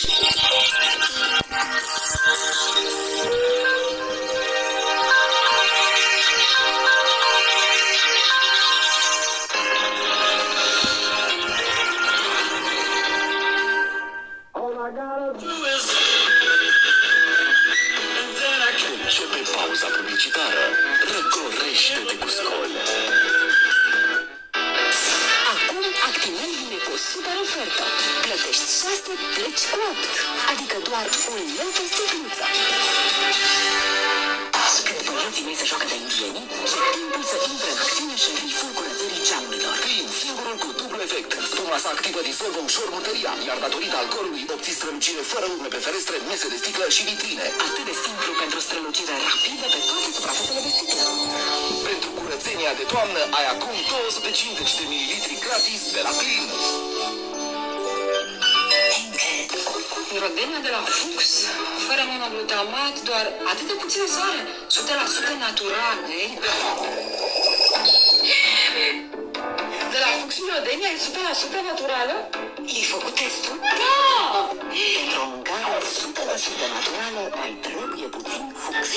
Începe pauza publicitară. Răcorește-te cu Scol. Acum Actimel vine cu o super ofertă. Plătești 6, pleci cu 8. Adică doar $1 pe sticluță. Când băieții mei se joacă de indieni, e timpul să intre în acțiune șeriful curățării geamurilor. Prin singurul cu dublu efect. Spuma sa activă disolvă ușor murdăria, iar datorită alcoolului obții strălucire fără urme pe ferestre, mese de sticlă și vitrine. Atât de simplu pentru strălucire rapidă pe toate suprafețele de sticlă. Pentru curățenia de toamnă ai acum 250 de mililitri gratis de la Plin. Rodenia de la Fuchs, fără monoglutamat, doar atât de puțină soare, 100% natural, ei? De la Fuchs mirodenia e 100% naturală? Ai făcut testul? Da! Pentru o mâncare 100% naturală mai trebuie puțin Fuchs.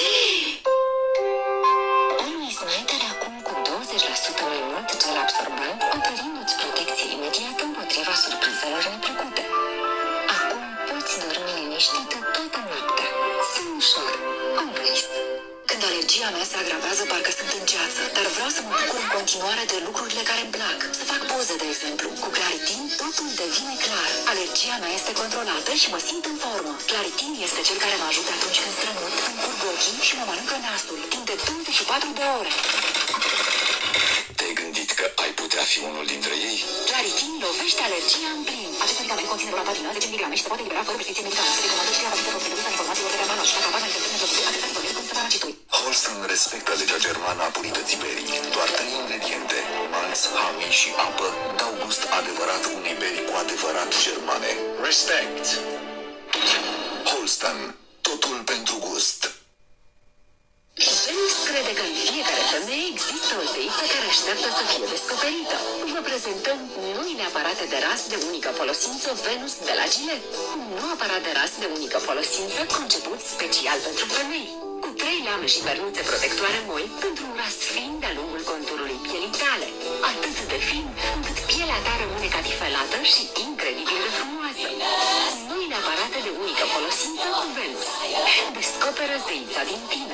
Always Night are acum cu 20% mai mult gel absorbant, oferindu-ți protecție imediată împotriva surprizelor neplăcute. Acum poți dormi liniștită toată noaptea. Sunt ușor. Always. Când alergia mea se agravează, parcă sunt în ceață, dar vreau să mă bucur în continuare de lucrurile care îmi plac. Să fac poze, de exemplu. Cu Claritin totul devine clar. Alergia mea este controlată și mă simt în formă. Claritin este cel care mă ajută atunci când strănut, îmi curg ochii și mă mănâncă nasul, timp de 24 de ore. Te-ai gândit că ai putea fi unul dintre ei? Claritin lovește alergia în plin. Acest medicament conține loratadină, 10 mg și se poate libera fără prescripție medicală. Se recomandă și capacitatea potrivită a informațiilor de garmanaj și dacă apar manifestări neplăcute, atât informezi cum să farmacistului. Holston respectă legea germană a purității berii. Doar 3 ingrediente, malț, hami și apă, dau gust adevărat unei beri cu adevărat germane. Respect! Holston. Totul pentru gust. Venus crede că în fiecare femeie există o zeiță care așteaptă să fie descoperită. Vă prezentăm noile aparate de ras de unică folosință Venus de la Gillette. Un nou aparat de ras de unică folosință conceput special pentru femei. Cu 3 lame și pernuțe protectoare moi pentru un ras fin de-a lungul conturului pielii tale. Atât de fin încât pielea ta rămâne catifelată și incredibil de frumoasă. Noile aparate de unică folosință cu Venus. Descoperă zeița din tine.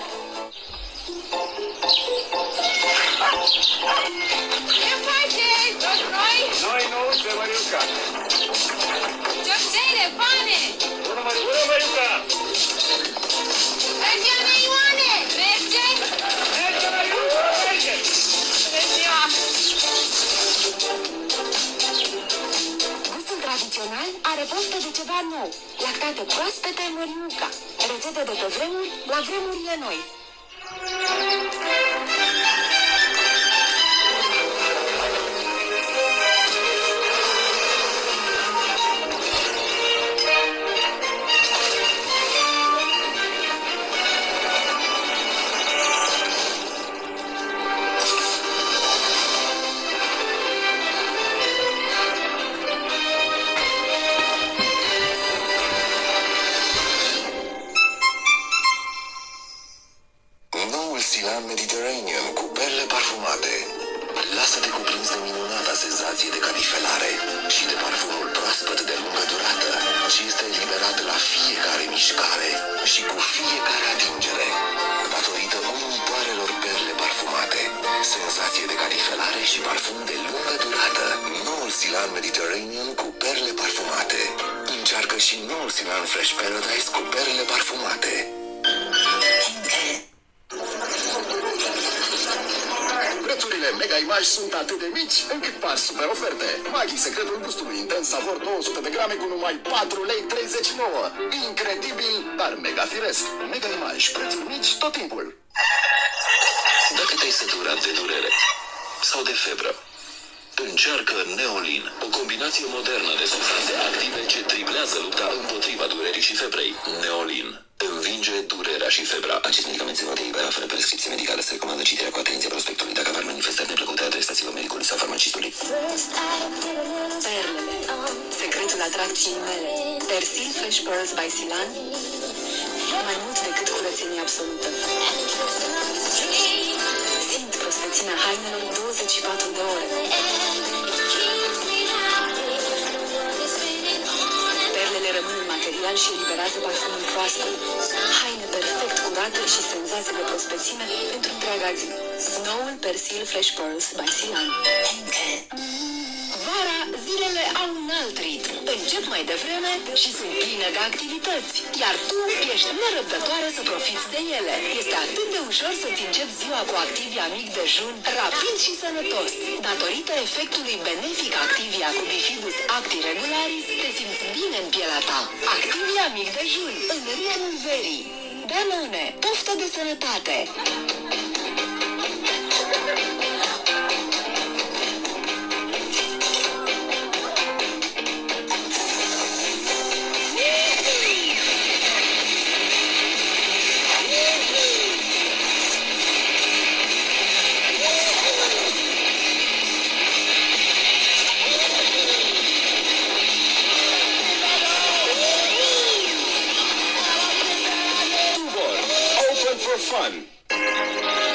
Ce faceți, toți noi? Noi nouță, Măriuca! Ciorțele, pane! Bună, Măriuca! Merge, Ioane! Merge! Merge, Măriuca, merge! Bună ziua! Gustul tradițional are poftă de ceva nou. Lactate proaspete Măriuca. Rețete de pe vremuri la vremurile noi. Silan Mediterranean cu perle parfumate. Lasă-te cuprins de minunata senzație de catifelare și de parfumul proaspăt de lungă durată, ce este eliberat la fiecare mișcare și cu fiecare atingere, datorită uimitoarelor perle parfumate. Senzație de catifelare și parfum de lungă durată. Noul Silan Mediterranean cu perle parfumate. Încearcă și noul Silan Fresh Paradise cu perle parfumate. Prețurile Mega Image sunt atât de mici încât par super oferte. Maggi, secretul gustului, intens savor 200 de grame cu numai 4,39 lei. Incredibil, dar mega firesc. Mega Image, prețuri mici tot timpul. Dacă te-ai săturat de durere sau de febră, încearcă Neolin, o combinație modernă de substanțe active ce triplează lupta împotriva durerii și febrei. Neolin învinge durerea și febra. Acest medicament se poate elibera fără prescripție medicală. Se recomandă citirea cu atenție prospectului. Dacă apar manifestări neplăcute, adresați-vă medicului sau farmacistului. Perlele, secretul atracției mele. Persil Fresh Pearls by Silan, mai mult decât curățenie absolută. Simt prospețimea hainelor 24 de ore. Perlele rămân în material și eliberează parfumul proaspăt. Haine perfect curate și senzație de prospețime pentru întreaga zi. Noul Persil Fresh Pearls by Silan. Vara, zilele au un alt ritm. Încep mai devreme și sunt pline de activități. Iar tu ești nerăbdătoare să profiți de ele. Este atât de ușor să-ți începi ziua cu Activia Mic Dejun, rapid și sănătos. Datorită efectului benefic Activia cu Bifidus Acti Regularis, te simți bine în pielea ta. Activia Mic Dejun, în ritmul verii. Danone, poftă de sănătate! Fun.